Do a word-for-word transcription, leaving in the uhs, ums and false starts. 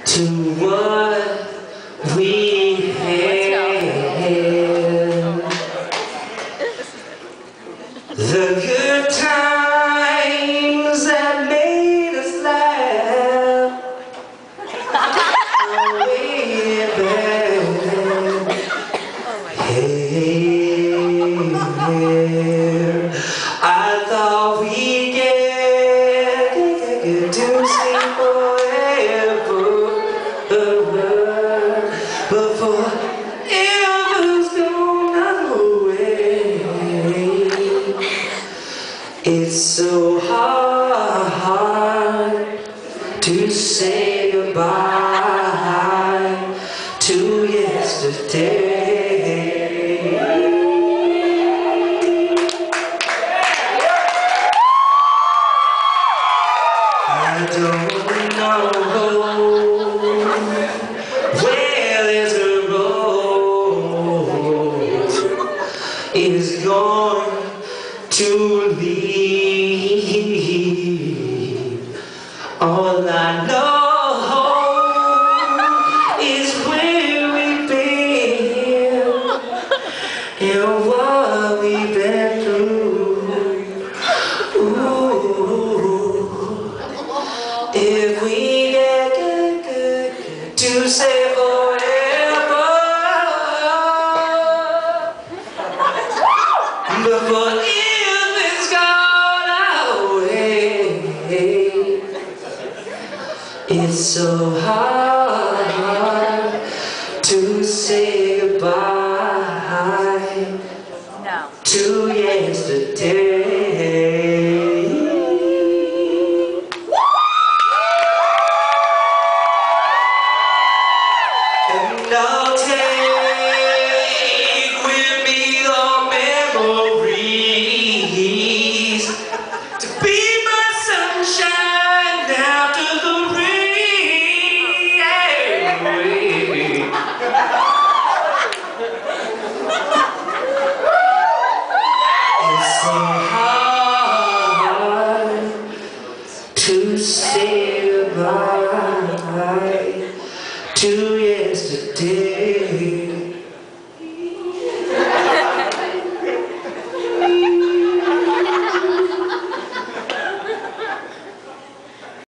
to what we had. The good times that made us laugh way back. Hey, I thought we'd get, get to sing forever, but forever's gone away. It's so hard to say goodbye to yesterday. I don't know where this road is going to lead. All I know is where we've been and what we've been through. Ooh, if we get good, good, good to say forever, but forever it's gone away. It's so hard to say goodbye No. to yesterday. And I'll take with me the memories to be my sunshine after the rain. It's so hard to say goodbye to yesterday.